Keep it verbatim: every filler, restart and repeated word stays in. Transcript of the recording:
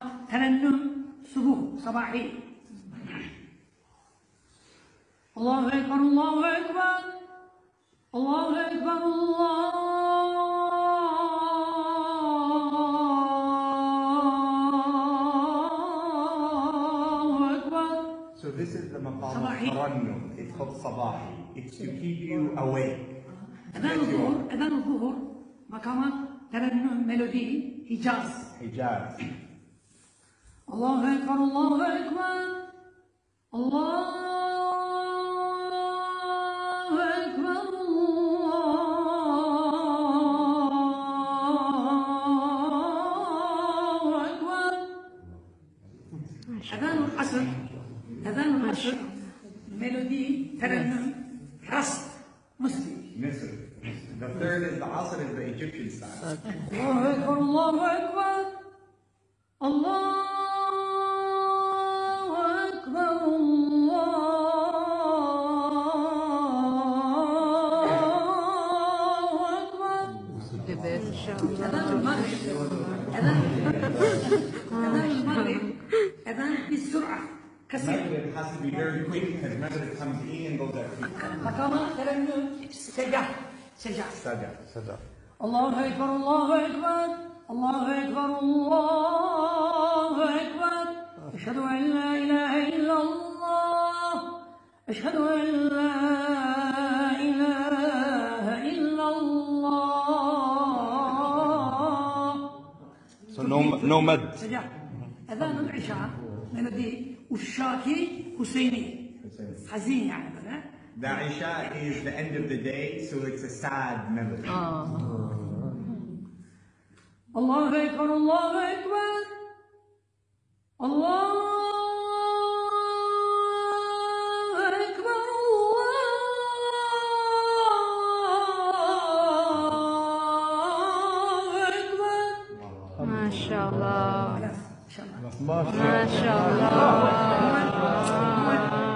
ترنم صبح صباحي. الله أكبر الله أكبر الله أكبر الله أكبر. So this is the maqam of tarannum. It's called sabahi. It's to keep you awake. أذان الظهر أذان الظهر مقامات ترنم ميلودي حجاز. حجاز. الله أكبر الله أكبر الله أكبر الله أكبر. أذان العصر أذان العصر ميلودي ترنم رصد مسلم. Misr. The third is the Asr, is the Egyptian style. الله أكبر الله أكبر الله أكبر الله أكبر. إن شاء الله. أذان المغرب أذان أذان المغرب أذان بسرعة كثيرة. Maghrib has to be very quick because Maghrib comes in and goes out quick. مقامات ترنم سجع سجع. Sajda. Sajda. الله أكبر الله أكبر الله أكبر الله أكبر. أشهد أن لا إله إلا الله أشهد أن لا إله إلا الله. So no, no mad. سجع. أذان العشاء ميلودي والشاكي حسيني حزين يعني هذا. The Isha is the end of the day, so it's a sad melody. الله أكبر الله أكبر الله أكبر الله أكبر. ما شاء الله ما شاء الله ما شاء الله.